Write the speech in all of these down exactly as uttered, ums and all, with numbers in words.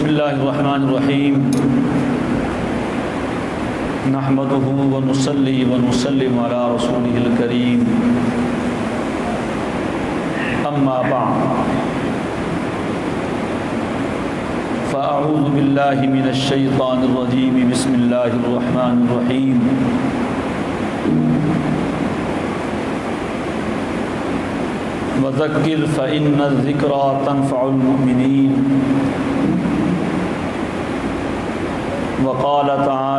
بسم اللہ الرحمن الرحیم نحمده ونصلی ونسلم علی رسولہ الکریم اما بعد فاعوذ باللہ من الشیطان الرجیم بسم اللہ الرحمن الرحیم وذکر فإن الذکرى تنفع المؤمنین وقال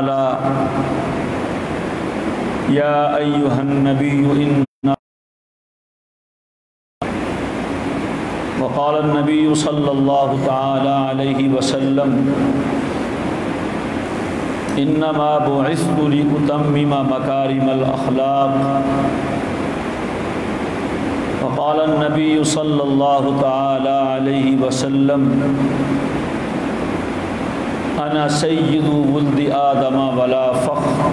تعالی یا ایہا النبی ان وقال النبی صلی اللہ تعالی علیہ وسلم انما بعثت لأتمم مکارم الاخلاق وقال النبی صلی اللہ تعالی علیہ وسلم انا سید ولد آدم ولا فخر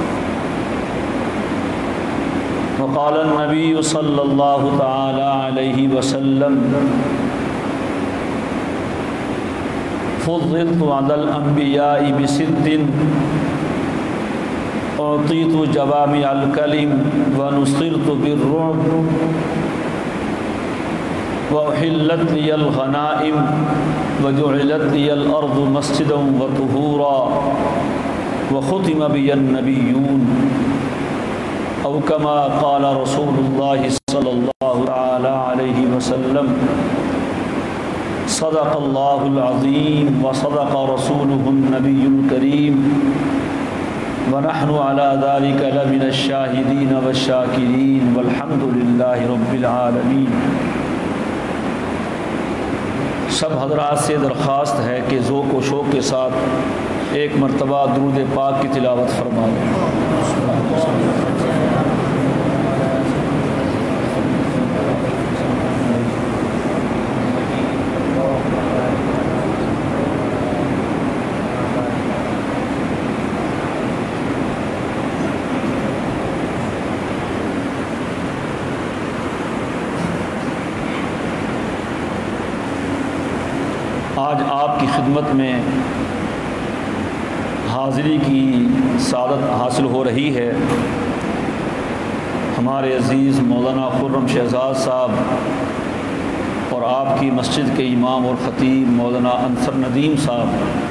وقال النبی صلی اللہ تعالی علیہ وسلم فضلت علی الانبیاء بست اعطیت جوامع الکلم ونصرت بالرعب وأحلت لي الغنائم وجعلت لي الأرض مسجدا وطهورا وختم بي النبيون أو كما قال رسول الله صلى الله عليه وسلم صدق الله العظيم وصدق رسوله النبي الكريم ونحن على ذلك لمن الشاهدين والشاكرين والحمد لله رب العالمين۔ سب حضرات سے درخواست ہے کہ ذوق و شوق کے ساتھ ایک مرتبہ درود پاک کی تلاوت فرمائیں۔ آج آپ کی خدمت میں حاضری کی سعادت حاصل ہو رہی ہے۔ ہمارے عزیز مولانا خرم شہزاد صاحب اور آپ کی مسجد کے امام اور خطیب مولانا انصر ندیم صاحب،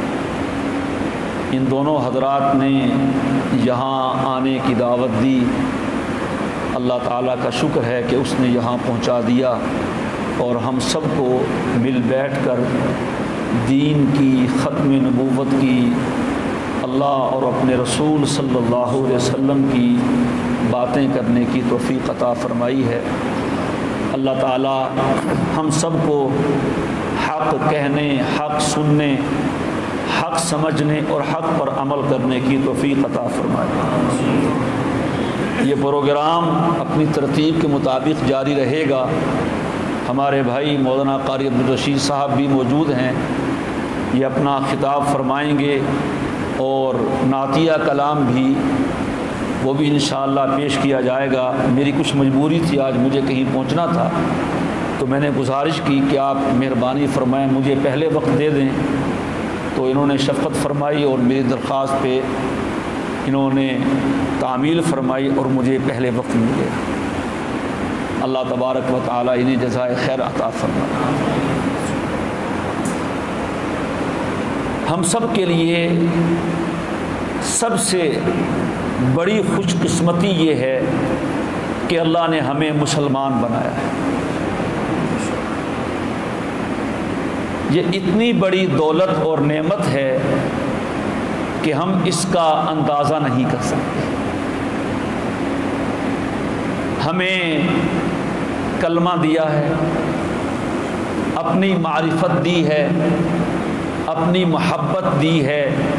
ان دونوں حضرات نے یہاں آنے کی دعوت دی۔ اللہ تعالیٰ کا شکر ہے کہ اس نے یہاں پہنچا دیا اور ہم سب کو مل بیٹھ کر دین کی ختم نبوت کی، اللہ اور اپنے رسول صلی اللہ علیہ وسلم کی باتیں کرنے کی توفیق عطا فرمائی ہے۔ اللہ تعالی ہم سب کو حق کہنے، حق سننے، حق سمجھنے اور حق پر عمل کرنے کی توفیق عطا فرمائے۔ یہ پروگرام اپنی ترتیب کے مطابق جاری رہے گا۔ ہمارے بھائی مولانا قاری عبدالرشید صاحب بھی موجود ہیں، یہ اپنا خطاب فرمائیں گے اور نعتیہ کلام بھی وہ بھی انشاءاللہ پیش کیا جائے گا۔ میری کچھ مجبوری تھی، آج مجھے کہیں پہنچنا تھا، تو میں نے گزارش کی کہ آپ مہربانی فرمائیں مجھے پہلے وقت دے دیں، تو انہوں نے شفقت فرمائی اور میری درخواست پہ انہوں نے تعمیل فرمائی اور مجھے پہلے وقت مل گیا۔ اللہ تبارک و تعالی انہیں جزائے خیر عطا فرمائے۔ ہم سب کے لیے سب سے بڑی خوش قسمتی یہ ہے کہ اللہ نے ہمیں مسلمان بنایا ہے۔ یہ اتنی بڑی دولت اور نعمت ہے کہ ہم اس کا اندازہ نہیں کر سکتے۔ ہمیں کلمہ دیا ہے، اپنی معرفت دی ہے، اپنی محبت دی ہے،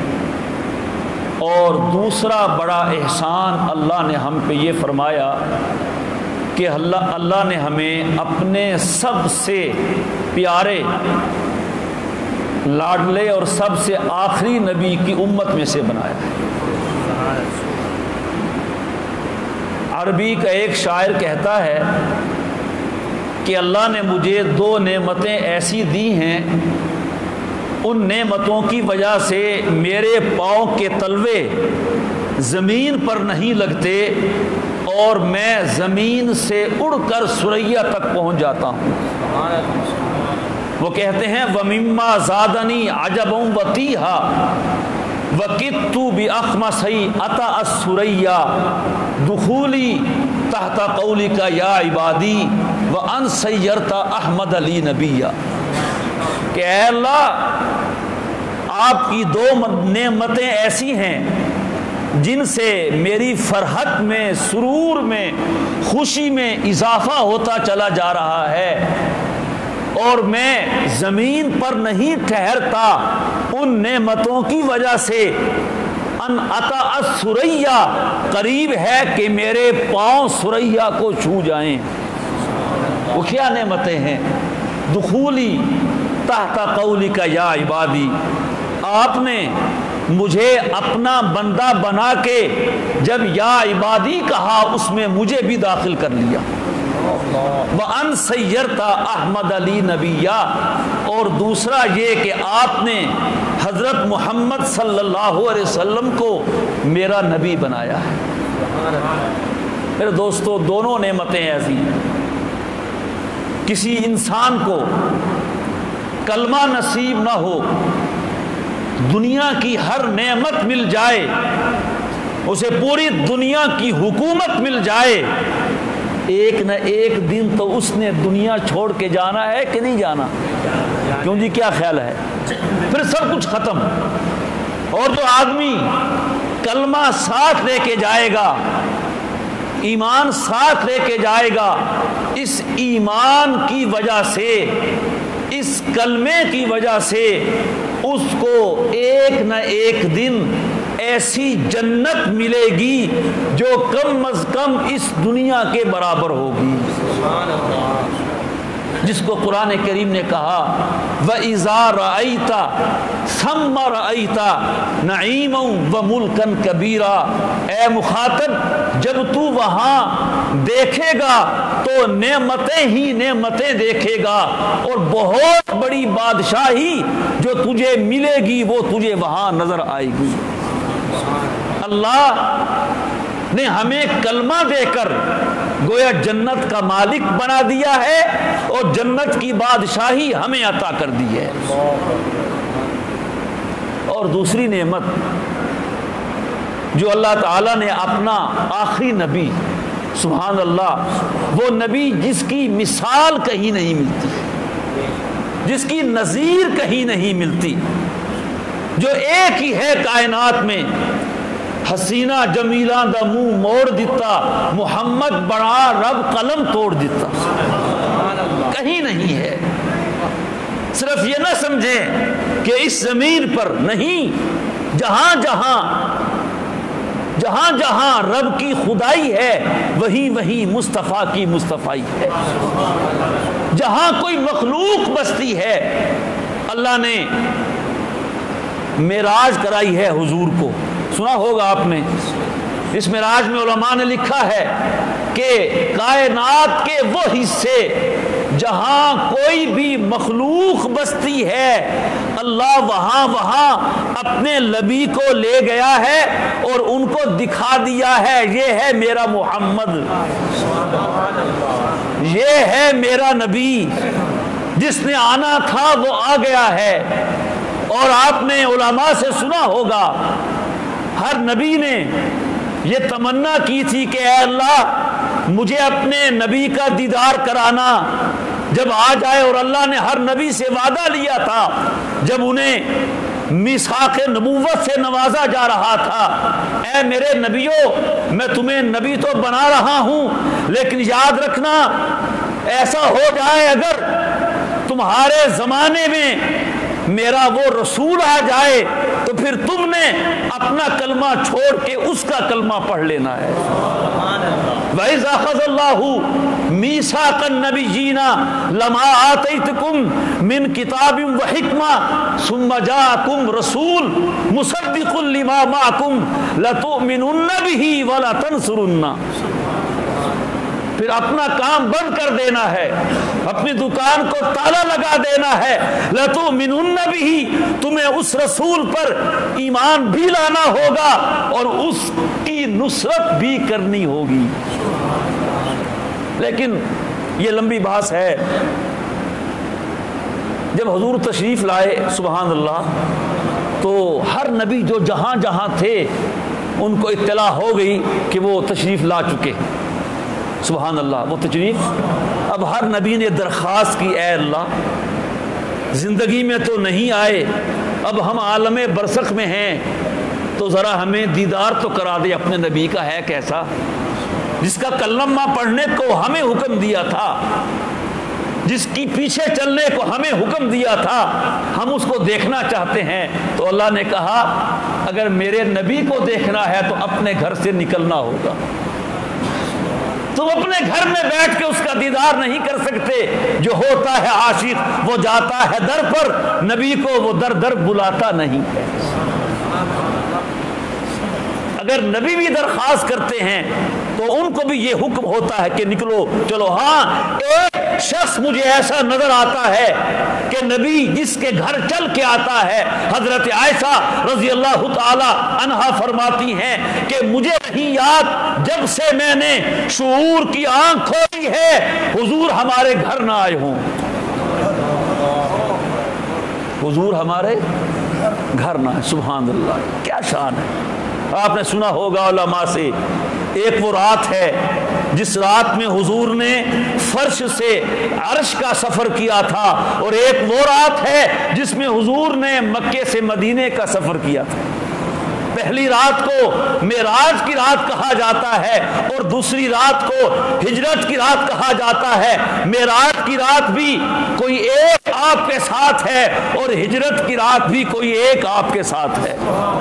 اور دوسرا بڑا احسان اللہ نے ہم پہ یہ فرمایا کہ اللہ اللہ نے ہمیں اپنے سب سے پیارے، لاڈلے اور سب سے آخری نبی کی امت میں سے بنایا ہے۔ عربی کا ایک شاعر کہتا ہے کہ اللہ نے مجھے دو نعمتیں ایسی دی ہیں ان نعمتوں کی وجہ سے میرے پاؤں کے تلوے زمین پر نہیں لگتے اور میں زمین سے اڑ کر ثریا تک پہنچ جاتا ہوں۔ وہ کہتے ہیں وَمِمَّا زَادَنِي عَجَبًا وَتِيهًا وَكِدتُّ بِأَخْمَصِي أَتَى الثُّرَيَّا دُخُولِي تحت قولك یا عبادی وَأَنْ سَيَّرْتَ أَحْمَدَ لِي نَبِيًّا کہ اے اللہ آپ کی دو نعمتیں ایسی ہیں جن سے میری فرحت میں، سرور میں، خوشی میں اضافہ ہوتا چلا جا رہا ہے اور میں زمین پر نہیں ٹھہرتا ان نعمتوں کی وجہ سے۔ ان اتا الثریا قریب ہے کہ میرے پاؤں ثریا کو چھو جائیں۔ وہ کیا نعمتیں ہیں؟ دخولی تحت قولک یا عبادی، آپ نے مجھے اپنا بندہ بنا کے جب یا عبادی کہا اس میں مجھے بھی داخل کر لیا۔ وَأَنْ سَيَّرْتَ أَحْمَدَ لِي نَبِيًّا، اور دوسرا یہ کہ آپ نے حضرت محمد صلی اللہ علیہ وسلم کو میرا نبی بنایا ہے۔ میرے دوستو دونوں نعمتیں ایسی ہیں، کسی انسان کو کلمہ نصیب نہ ہو، دنیا کی ہر نعمت مل جائے، اسے پوری دنیا کی حکومت مل جائے، ایک نہ ایک دن تو اس نے دنیا چھوڑ کے جانا ہے کہ نہیں جانا؟ کیوں جی کیا خیال ہے؟ پھر سب کچھ ختم۔ اور جو آدمی کلمہ ساتھ لے کے جائے گا، ایمان ساتھ لے کے جائے گا، اس ایمان کی وجہ سے، اس کلمے کی وجہ سے اس کو ایک نہ ایک دن ایسی جنت ملے گی جو کم از کم اس دنیا کے برابر ہوگی، جس کو قرآن کریم نے کہا وَإِذَا رَأَيْتَ ثَمَّ رَأَيْتَ نَعِيمًا وَمُلْكًا كَبِيرًا، اے مخاطب جب تو وہاں دیکھے گا تو نعمتیں ہی نعمتیں دیکھے گا، اور بہت بڑی بادشاہی جو تجھے ملے گی وہ تجھے وہاں نظر آئے گی۔ اللہ نے ہمیں کلمہ دے کر گویا جنت کا مالک بنا دیا ہے اور جنت کی بادشاہی ہمیں عطا کر دی ہے۔ اور دوسری نعمت جو اللہ تعالیٰ نے اپنا آخری نبی، سبحان اللہ، وہ نبی جس کی مثال کہیں نہیں ملتی، جس کی نظیر کہیں نہیں ملتی، جو ایک ہی ہے کائنات میں، حسینہ جمیلہ دا منہ موڑ دیتا، محمد بڑا رب قلم توڑ دیتا، کہیں نہیں ہے۔ صرف یہ نہ سمجھیں کہ اس زمین پر نہیں، جہاں جہاں جہاں جہاں رب کی خدائی ہے وہیں وہیں مصطفیٰ کی مصطفائی ہے۔ جہاں کوئی مخلوق بستی ہے، اللہ نے معراج کرائی ہے حضور کو، سنا ہوگا آپ نے۔ اس معراج میں علماء نے لکھا ہے کہ کائنات کے وہ حصے جہاں کوئی بھی مخلوق بستی ہے، اللہ وہاں وہاں اپنے نبی کو لے گیا ہے اور ان کو دکھا دیا ہے، یہ ہے میرا محمد، یہ ہے میرا نبی، جس نے آنا تھا وہ آ گیا ہے۔ اور آپ نے علماء سے سنا ہوگا ہر نبی نے یہ تمنا کی تھی کہ اے اللہ مجھے اپنے نبی کا دیدار کرانا جب آ جائے، اور اللہ نے ہر نبی سے وعدہ لیا تھا جب انہیں میثاق نبوت سے نوازا جا رہا تھا، اے میرے نبیوں میں تمہیں نبی تو بنا رہا ہوں، لیکن یاد رکھنا ایسا ہو جائے اگر تمہارے زمانے میں میرا وہ رسول آ جائے تو پھر تم نے اپنا کلمہ چھوڑ کے اس کا کلمہ پڑھ لینا ہے۔ وَإِذْ أَخَذَ اللَّهُ مِيثَاقَ النَّبِيِّينَ لَمَا آتَيْتُكُم مِّن كِتَابٍ وَحِكْمَةٍ ثُمَّ جَاءَكُمْ رَسُولٌ مُصَدِّقٌ لِّمَا مَعَكُمْ لَتُؤْمِنُنَّ بِهِ وَلَتَنصُرُنَّهُ۔ اللہ نے فرمایا، میں نے تمہیں کتاب دی، تمہارے نبی کو، تمہارے نبی کو، میں نے تمہیں کتاب دی، تمہارے نبی کو، میں نے تمہیں کتاب دی، میں نے تمہیں کتاب دی، میں نے تمہیں کتاب دی، پھر اپنا کام بند کر دینا ہے، اپنی دکان کو تالا لگا دینا ہے۔ لَتُؤْمِنُنَّ بِهِ، تمہیں اس رسول پر ایمان بھی لانا ہوگا اور اس کی نصرت بھی کرنی ہوگی۔ لیکن یہ لمبی بحث ہے۔ جب حضور تشریف لائے سبحان اللہ تو ہر نبی جو جہاں جہاں تھے ان کو اطلاع ہو گئی کہ وہ تشریف لا چکے، سبحان اللہ، وہ تشریف۔ اب ہر نبی نے درخواست کی، اے اللہ زندگی میں تو نہیں آئے، اب ہم عالم برزخ میں ہیں تو ذرا ہمیں دیدار تو کرا دے اپنے نبی کا، ہے کیسا، جس کا کلمہ پڑھنے کو ہمیں حکم دیا تھا، جس کی پیچھے چلنے کو ہمیں حکم دیا تھا، ہم اس کو دیکھنا چاہتے ہیں۔ تو اللہ نے کہا اگر میرے نبی کو دیکھنا ہے تو اپنے گھر سے نکلنا ہوگا، تم اپنے گھر میں بیٹھ کے اس کا دیدار نہیں کر سکتے۔ جو ہوتا ہے عاشق وہ جاتا ہے در پر، نبی کو وہ در در بلاتا نہیں ہے۔ اگر نبی بھی درخواست کرتے ہیں تو ان کو بھی یہ حکم ہوتا ہے کہ نکلو چلو۔ ہاں ایک شخص مجھے ایسا نظر آتا ہے کہ نبی جس کے گھر چل کے آتا ہے، حضرت عائشہ رضی اللہ تعالی عنہا فرماتی ہیں کہ مجھے نہیں یاد جب سے میں نے شعور کی آنکھ کھولی ہے حضور ہمارے گھر نہ آئے ہوں، حضور ہمارے گھر نہ آئے۔ سبحان اللہ، کیا شان ہے۔ آپ نے سنا ہوگا علماء سے، ایک وہ رات ہے جس رات میں حضور نے فرش سے عرش کا سفر کیا تھا، اور ایک وہ رات ہے جس میں حضور نے مکے سے مدینے کا سفر کیا تھا۔ پہلی رات کو معراج کی رات کہا جاتا ہے اور دوسری رات کو ہجرت کی رات کہا جاتا ہے۔ معراج کی رات بھی کوئی ایک آپ کے ساتھ ہے اور ہجرت کی رات بھی کوئی ایک آپ کے ساتھ ہے۔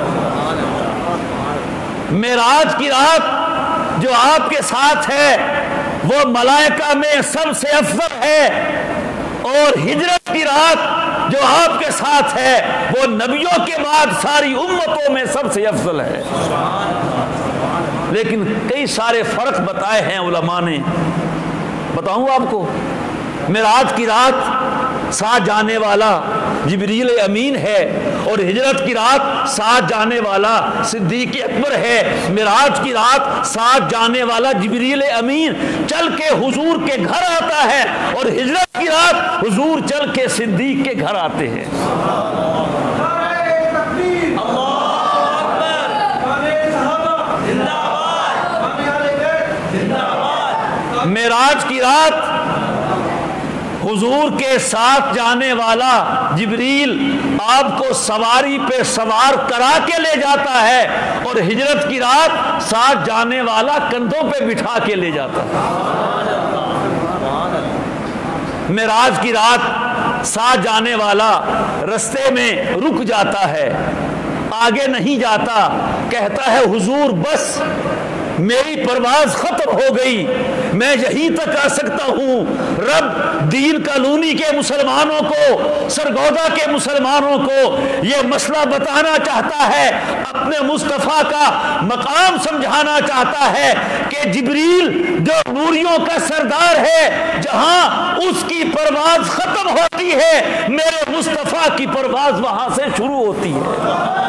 معراج کی رات جو آپ کے ساتھ ہے وہ ملائکہ میں سب سے افضل ہے، اور ہجرت کی رات جو آپ کے ساتھ ہے وہ نبیوں کے بعد ساری امتوں میں سب سے افضل ہے۔ لیکن کئی سارے فرق بتائے ہیں علماء نے، بتاؤں آپ کو۔ معراج کی رات ساتھ جانے والا جبریل امین ہے، اور ہجرت کی رات ساتھ جانے والا صدیق اکبر ہے۔ معراج کی رات ساتھ جانے والا جبریل امین چل کے حضور کے گھر آتا ہے، اور ہجرت کی رات حضور چل کے صدیق کے گھر آتے ہیں۔ معراج کی رات حضور کے ساتھ جانے والا جبریل آپ کو سواری پہ سوار کرا کے لے جاتا ہے، اور ہجرت کی رات ساتھ جانے والا کندھوں پہ بٹھا کے لے جاتا ہے۔ معراج کی رات ساتھ جانے والا رستے میں رک جاتا ہے، آگے نہیں جاتا، کہتا ہے حضور بس میری پرواز ختم ہو گئی، میں یہیں تک آ سکتا ہوں۔ رب دین کالونی کے مسلمانوں کو، سرگودا کے مسلمانوں کو یہ مسئلہ بتانا چاہتا ہے، اپنے مصطفیٰ کا مقام سمجھانا چاہتا ہے کہ جبریل جو نوریوں کا سردار ہے، جہاں اس کی پرواز ختم ہوتی ہے میرے مصطفیٰ کی پرواز وہاں سے شروع ہوتی ہے۔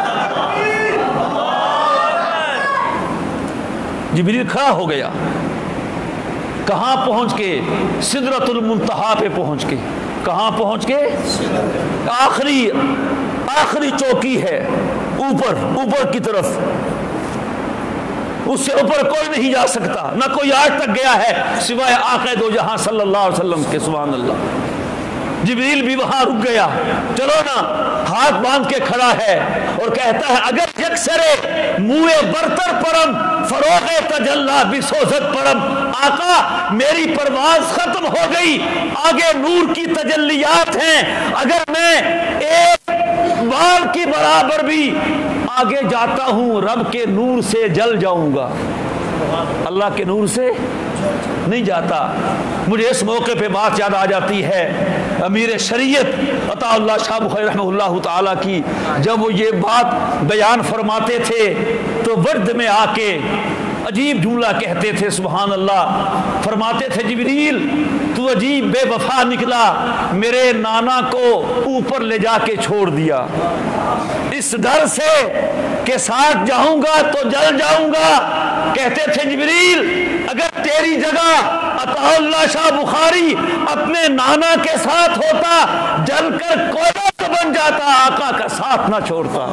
جبریل کھڑا ہو گیا، کہاں پہنچ کے؟ سدرۃ المنتہا پہ پہنچ کے۔ کہاں پہنچ کے؟ آخری آخری چوکی ہے، اوپر اوپر کی طرف، اس سے اوپر کوئی نہیں جا سکتا، نہ کوئی آج تک گیا ہے سوائے آقا دو جہاں صلی اللہ علیہ وسلم کے۔ سبحان اللہ۔ جبریل بھی وہاں رک گیا، چلو نا، ہاتھ باندھ کے کھڑا ہے اور کہتا ہے اگر یکسرے موئے برتر پرم فروغ تجلا بسوزت پرم، آقا میری پرواز ختم ہو گئی، آگے نور کی تجلیات ہیں، اگر میں ایک بال کی برابر بھی آگے جاتا ہوں رب کے نور سے جل جاؤں گا، اللہ کے نور سے نہیں جاتا۔ مجھے اس موقع پہ بات یاد آ جاتی ہے امیر شریعت عطا اللہ شاہ بخاری رحمہ اللہ تعالیٰ کی، جب وہ یہ بات بیان فرماتے تھے تو ورد میں آ کے عجیب جملہ کہتے تھے سبحان اللہ، فرماتے تھے جبریل تو عجیب بے وفا نکلا، میرے نانا کو اوپر لے جا کے چھوڑ دیا اس ڈر سے کہ ساتھ جاؤں گا تو جل جاؤں گا۔ کہتے تھے جبریل اگر تیری جگہ عطا اللہ شاہ بخاری اپنے نانا کے ساتھ ہوتا جل کر کوئلہ تو بن جاتا، آقا کا ساتھ نہ چھوڑتا۔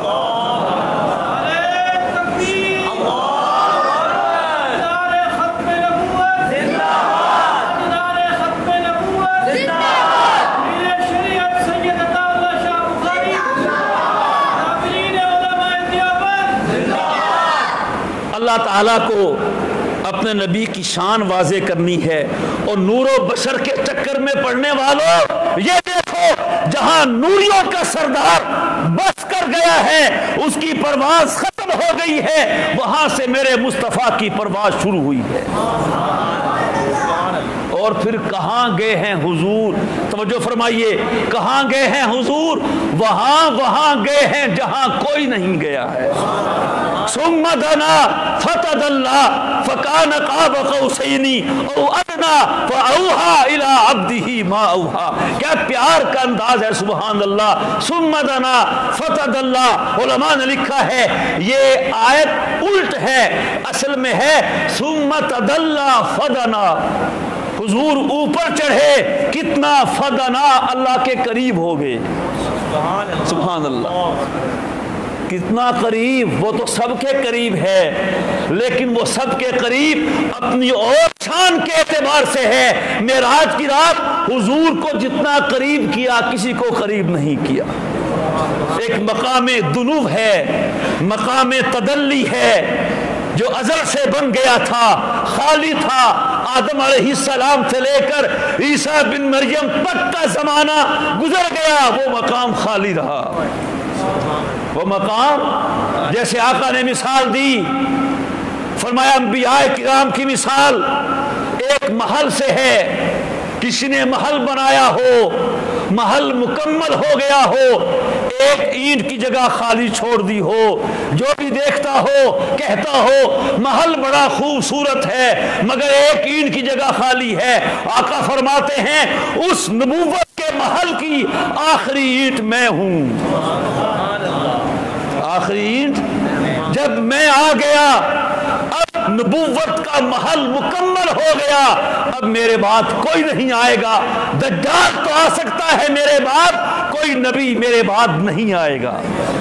اللہ تعالیٰ کو اپنے نبی کی شان واضح کرنی ہے، اور نور و بشر کے چکر میں پڑنے والوں یہ دیکھو جہاں نوریوں کا سردار بس کر گیا ہے، اس کی پرواز ختم ہو گئی ہے، وہاں سے میرے مصطفیٰ کی پرواز شروع ہوئی ہے۔ اور پھر کہاں گئے ہیں حضور؟ توجہ فرمائیے، کہاں گئے ہیں حضور؟ وہاں وہاں گئے ہیں جہاں کوئی نہیں گیا ہے۔ ثم دنا فتدلى فكان قاب قوسين او ادنى فاوحى الى عبده ما اوحى۔ کیا پیار کا انداز ہے سبحان اللہ۔ ثم دنا فتدلى، علماء نے لکھا ہے یہ آیت الٹ ہے، اصل میں ہے ثم تدلى فدنا، حضور اوپر چڑھے کتنا، فدنا اللہ کے قریب ہو گئے۔ سبحان اللہ، کتنا قریب، وہ تو سب کے قریب ہے، لیکن وہ سب کے قریب اپنی اور شان کے اعتبار سے ہے۔ معراج کی رات حضور کو جتنا قریب کیا کسی کو قریب نہیں کیا۔ ایک مقام دنو ہے، مقام تدلی ہے، جو ازل سے بن گیا تھا، خالی تھا، آدم علیہ السلام سے لے کر عیسیٰ بن مریم تک کا زمانہ گزر گیا، وہ مقام خالی رہا۔ وہ مقام جیسے آقا نے مثال دی، فرمایا انبیاء کرام کی مثال ایک محل سے ہے، کسی نے محل بنایا ہو، محل مکمل ہو گیا ہو، ایک اینٹ کی جگہ خالی چھوڑ دی ہو، جو بھی دیکھتا ہو کہتا ہو محل بڑا خوبصورت ہے، مگر ایک اینٹ کی جگہ خالی ہے۔ آقا فرماتے ہیں اس نبوت کے محل کی آخری اینٹ میں ہوں۔ آخری اینٹ جب میں آ گیا، اب نبوت کا محل مکمل ہو گیا، اب میرے بعد کوئی نہیں آئے گا۔ دجال تو آ سکتا ہے میرے بعد، کوئی نبی میرے بعد نہیں آئے گا۔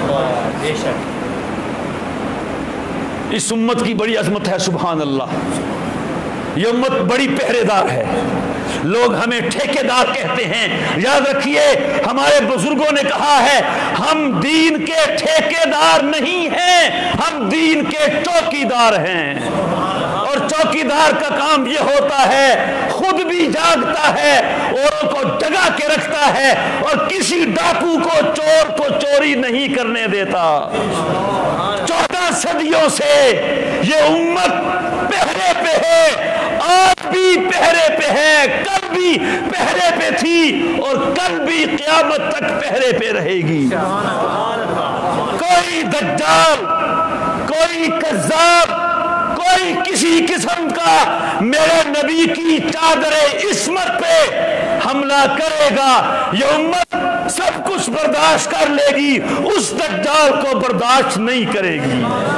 اس امت کی بڑی عظمت ہے سبحان اللہ، یہ امت بڑی پہرے دار ہے۔ لوگ ہمیں ٹھیکیدار کہتے ہیں، یاد رکھیے ہمارے بزرگوں نے کہا ہے ہم دین کے ٹھیکیدار نہیں ہیں، ہم دین کے چوکیدار ہیں۔ اور چوکیدار کا کام یہ ہوتا ہے خود بھی جاگتا ہے، اوروں کو جگا کے رکھتا ہے، اور کسی ڈاکو کو چور کو چوری نہیں کرنے دیتا۔ چودہ صدیوں سے یہ امت پہرے پہ ہے، آج بھی پہرے پہ ہے، کل بھی پہرے پہ تھی، اور کل بھی قیامت تک پہرے پہ رہے گی۔ کوئی دجال، کوئی کذاب، کوئی کسی قسم کا میرے نبی کی چادر عصمت پہ حملہ کرے گا، یہ امت سب کچھ برداشت کر لے گی، اس دجال کو برداشت نہیں کرے گی۔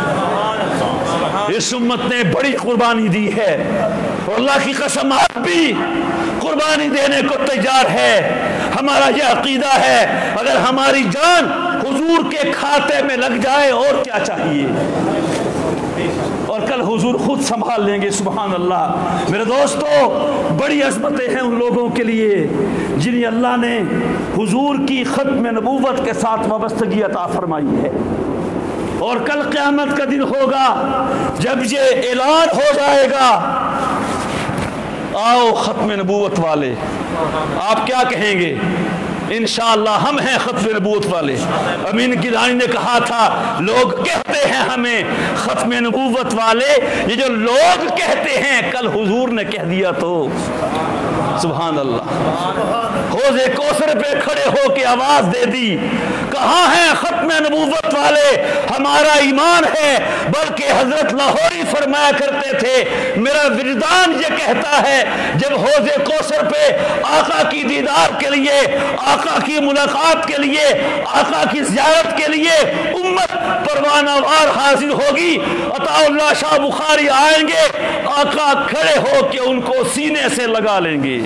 اس امت نے بڑی قربانی دی ہے، اور اللہ کی قسم آپ بھی قربانی دینے کو تیار ہے۔ ہمارا یہ عقیدہ ہے اگر ہماری جان حضور کے کھاتے میں لگ جائے اور کیا چاہیے، اور کل حضور خود سنبھال لیں گے سبحان اللہ۔ میرے دوستو، بڑی عظمتیں ہیں ان لوگوں کے لیے جنہیں اللہ نے حضور کی ختم نبوت کے ساتھ وابستگی عطا فرمائی ہے، اور کل قیامت کا دن ہوگا جب یہ اعلان ہو جائے گا، آؤ ختم نبوت والے، آپ کیا کہیں گے؟ انشاءاللہ ہم ہیں ختم نبوت والے۔ امین گیلانی نے کہا تھا لوگ کہتے ہیں ہمیں ختم نبوت والے، یہ جو لوگ کہتے ہیں کل حضور نے کہہ دیا تو سبحان اللہ۔ حوض کوثر پہ کھڑے ہو کے آواز دے دی، کہاں ہیں ختم نبوت والے؟ ہمارا ایمان ہے، بلکہ حضرت لاہوری فرمایا کرتے تھے میرا وجدان یہ کہتا ہے جب حوض کوثر پہ آقا کی دیدار کے لیے، آقا کی ملاقات کے لیے، آقا کی زیارت کے لیے امت پروانہ وار حاضر ہوگی، عطا اللہ شاہ بخاری آئیں گے، آقا کھڑے ہو کے ان کو سینے سے لگا لیں گے۔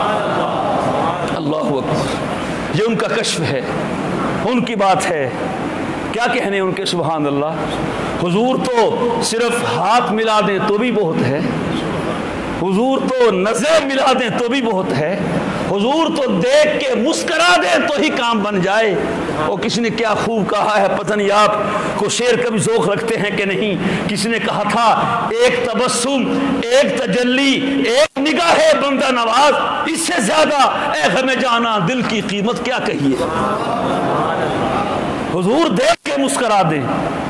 اللہ اکبر، یہ ان کا کشف ہے، ان کی بات ہے، کیا کہنے ان کے سبحان اللہ۔ حضور تو صرف ہاتھ ملا دیں تو بھی بہت ہے، حضور تو نظر ملا دیں تو بھی بہت ہے، حضور تو دیکھ کے مسکرا دیں تو ہی کام بن جائے۔ اور کسی نے کیا خوب کہا ہے، پتہ نہیں آپ کو شعر کا بھی ذوق رکھتے ہیں کہ نہیں، کسی نے کہا تھا ایک تبسم، ایک تجلی، ایک نگاہ بندہ نواز، اس سے زیادہ اے غم جانا دل کی قیمت کیا کہیے۔ حضور دیکھ کے مسکرا دیں،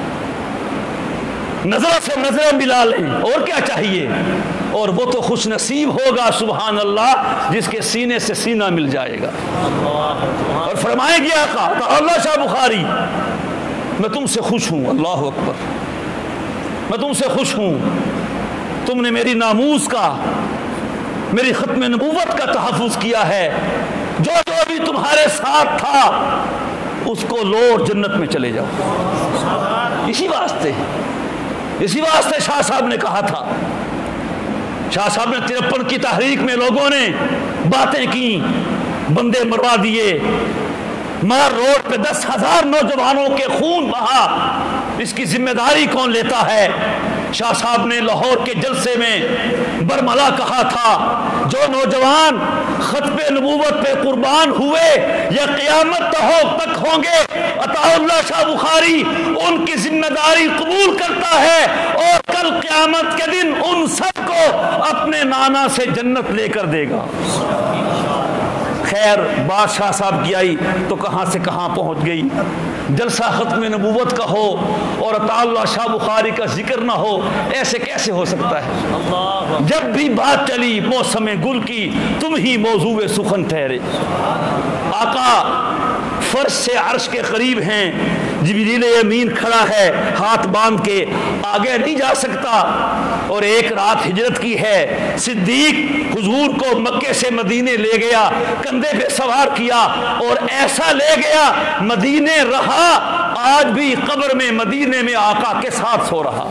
نظر سے نظر ملا لیں، اور کیا چاہیے؟ اور وہ تو خوش نصیب ہوگا سبحان اللہ جس کے سینے سے سینہ مل جائے گا۔ اور فرمائے گیا آقا اللہ شاہ بخاری میں تم سے خوش ہوں، اللہ اکبر، میں تم سے خوش ہوں، تم نے میری ناموس کا، میری ختم نبوت کا تحفظ کیا ہے، جو جو بھی تمہارے ساتھ تھا اس کو لو اور جنت میں چلے جاؤ۔ اسی واسطے اسی واسطے شاہ صاحب نے کہا تھا، شاہ صاحب نے ترپن کی تحریک میں لوگوں نے باتیں کی، بندے مروا دیے، مار روڈ پہ دس ہزار نوجوانوں کے خون بہا، اس کی ذمہ داری کون لیتا ہے؟ شاہ صاحب نے لاہور کے جلسے میں برملا کہا تھا جو نوجوان ختم نبوت پہ قربان ہوئے یا قیامت تک ہوں گے، عطا اللہ شاہ بخاری ان کی ذمہ داری قبول کرتا ہے اور کل قیامت کے دن ان سب کو اپنے نانا سے جنت لے کر دے گا۔ خیر بات شاہ صاحب کی آئی تو کہاں سے کہاں پہنچ گئی۔ جلسہ ختم نبوت کا ہو اور عطا اللہ شاہ بخاری کا ذکر نہ ہو، ایسے کیسے ہو سکتا ہے؟ جب بھی بات چلی موسم گل کی تم ہی موضوع سخن ٹھہرے۔ آقا فرش سے عرش کے قریب ہیں، جبریل امین کھڑا ہے ہاتھ باندھ کے، آگے نہیں جا سکتا، اور ایک رات ہجرت کی ہے، صدیق حضور کو مکے سے مدینے لے گیا، کندھے پہ سوار کیا اور ایسا لے گیا مدینے رہا، آج بھی قبر میں مدینے میں آقا کے ساتھ سو رہا۔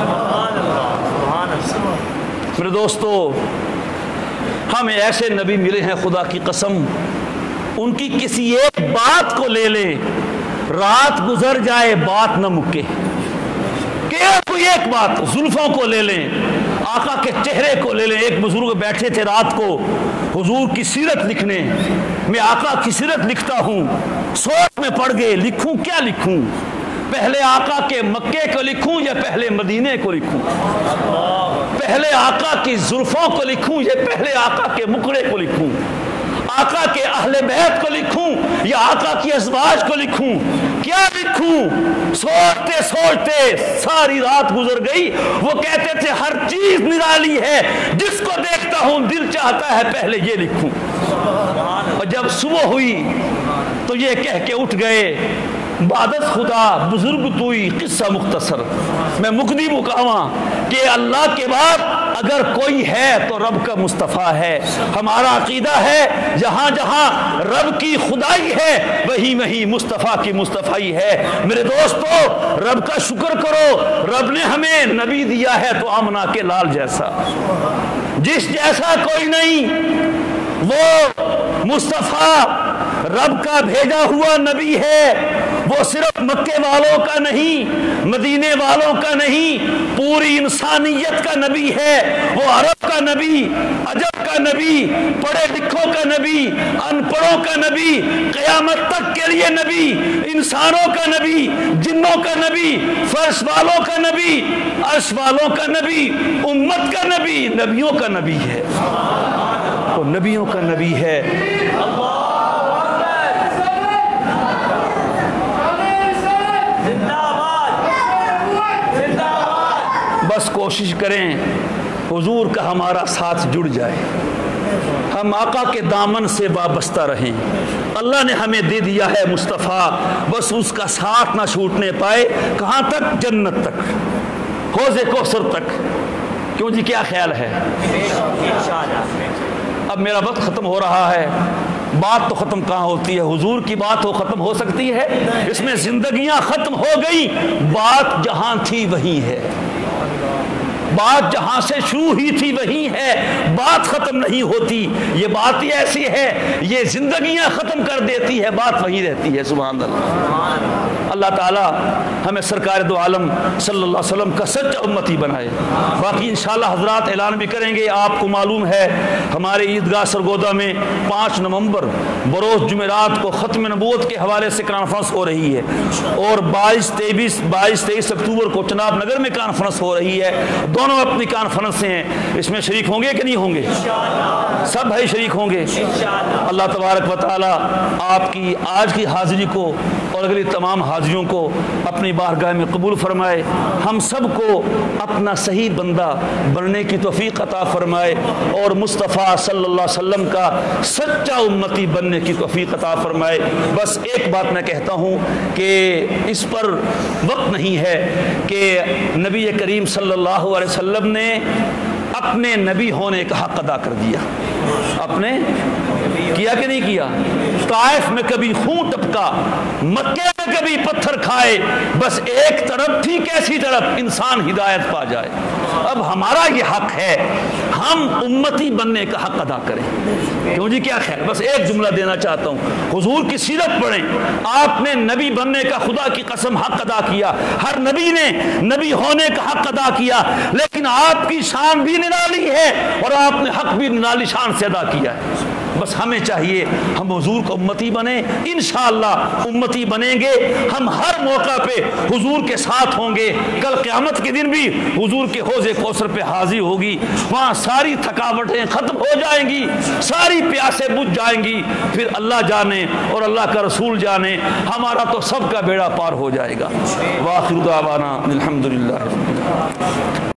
میرے دوستو ہمیں ایسے نبی ملے ہیں خدا کی قسم، ان کی کسی ایک بات کو لے لیں، رات گزر جائے بات نہ مکے، کہ کوئی ایک بات، زلفوں کو لے لیں، آقا کے چہرے کو لے لیں۔ ایک بزرگ بیٹھے تھے رات کو حضور کی سیرت لکھنے، میں آقا کی سیرت لکھتا ہوں، سوچ میں پڑ گئے لکھوں کیا لکھوں، پہلے آقا کے مکے کو لکھوں یا پہلے مدینے کو لکھوں، پہلے آقا کی زلفوں کو لکھوں یا پہلے آقا کے مکڑے کو لکھوں، آقا کے اہل بیت کو لکھوں یا آقا کی ازواج کو لکھوں، کیا لکھوں؟ سوچتے سوچتے ساری رات گزر گئی۔ وہ کہتے تھے ہر چیز نرالی ہے، جس کو دیکھتا ہوں دل چاہتا ہے پہلے یہ لکھوں۔ اور جب صبح ہوئی تو یہ کہہ کے اٹھ گئے عبادت خدا بزرگ توئی قصہ مختصر، میں مقدی مقامہ کہ اللہ کے بعد اگر کوئی ہے تو رب کا مصطفیٰ ہے۔ ہمارا عقیدہ ہے جہاں جہاں رب کی خدائی ہے وہی وہی مصطفیٰ کی مصطفیٰ ہے۔ میرے دوستو رب کا شکر کرو، رب نے ہمیں نبی دیا ہے تو آمنہ کے لال جیسا، جس جیسا کوئی نہیں، وہ مصطفیٰ رب کا بھیجا ہوا نبی ہے، وہ صرف مکے والوں کا نہیں، مدینے والوں کا نہیں، پوری انسانیت کا نبی ہے۔ وہ عرب کا نبی، عجب کا نبی، پڑھے لکھوں کا نبی، ان پڑھوں کا نبی، قیامت تک کے لیے نبی، انسانوں کا نبی، جنوں کا نبی، فرش والوں کا نبی، عرش والوں کا نبی، امت کا نبی، نبیوں کا نبی ہے، وہ نبیوں کا نبی ہے۔ بس کوشش کریں حضور کا ہمارا ساتھ جڑ جائے، ہم آقا کے دامن سے وابستہ رہیں. اللہ نے ہمیں دے دیا ہے مصطفیٰ، بس اس کا ساتھ نہ چھوٹنے پائے. کہاں تک؟ جنت تک، حوض کوثر تک. کیوں جی، کیا خیال ہے؟ اب میرا وقت ختم ہو رہا ہے. بات تو ختم کہاں ہوتی ہے؟ حضور کی بات ہو ختم ہو سکتی ہے؟ اس میں زندگیاں ختم ہو گئی، بات جہاں تھی وہی ہے. بات جہاں سے شروع ہی تھی وہی ہے، بات ختم نہیں ہوتی. یہ بات ہی ایسی ہے، یہ زندگیاں ختم کر دیتی ہے، بات وہی رہتی ہے. سبحان اللہ. اللہ تعالیٰ ہمیں سرکار دو عالم صلی اللہ علیہ وسلم کا سچا امتی بنائے. باقی انشاءاللہ حضرات اعلان بھی کریں گے. آپ کو معلوم ہے ہمارے عیدگاہ سرگودا میں پانچ نومبر بروز جمعرات کو ختم نبوت کے حوالے سے کانفرنس ہو رہی ہے، اور بائیس تیئیس بائیس تیئیس اکتوبر کو چناب نگر میں کانفرنس ہو رہی ہے. دونوں اپنی کانفرنس ہیں. اس میں شریک ہوں گے کہ نہیں ہوں گے؟ سب بھائی شریک ہوں گے. اللہ تبارک و تعالی آپ کی آج کی حاضری کو اور اگلی تمام حاضریوں کو اپنی بارگاہ میں قبول فرمائے. ہم سب کو اپنا صحیح بندہ بننے کی توفیق عطا فرمائے، اور مصطفیٰ صلی اللہ علیہ وسلم کا سچا امتی بننے کی توفیق عطا فرمائے. بس ایک بات میں کہتا ہوں کہ اس پر وقت نہیں ہے کہ نبی کریم صلی اللہ علیہ وسلم نے اپنے نبی ہونے کا حق ادا کر دیا. اپنے کیا کہ نہیں کیا؟ طائف میں کبھی خون ٹپکا، مکے میں کبھی پتھر کھائے، بس ایک طرف تھی کیسی طرف انسان ہدایت پا جائے. اب ہمارا یہ حق ہے ہم امتی بننے کا حق ادا کریں. کیوں جی، کیا خیر؟ بس ایک جملہ دینا چاہتا ہوں. حضور کی سیرت پڑھیں. آپ نے نبی بننے کا خدا کی قسم حق ادا کیا. ہر نبی نے نبی ہونے کا حق ادا کیا، لیکن آپ کی شان بھی نرالی ہے اور آپ نے حق بھی نرالی شان سے ادا کیا ہے. بس ہمیں چاہیے ہم حضور کو امتی بنیں. انشاءاللہ امتی بنیں گے. ہم ہر موقع پہ حضور کے ساتھ ہوں گے. کل قیامت کے دن بھی حضور کے حوض کوثر پہ حاضری ہوگی. وہاں ساری تھکاوٹیں ختم ہو جائیں گی، ساری پیاسیں بجھ جائیں گی. پھر اللہ جانے اور اللہ کا رسول جانے، ہمارا تو سب کا بیڑا پار ہو جائے گا. وآخر دعوانا الحمدللہ.